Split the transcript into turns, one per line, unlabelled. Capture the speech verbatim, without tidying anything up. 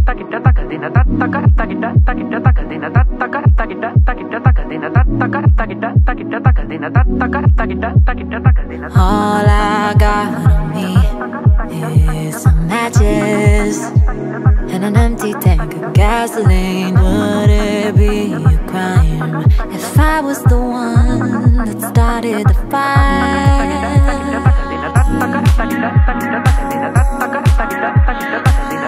All I got on me is some matches and an empty tank of gasoline. Would it be a crime if I was the one that started the fire?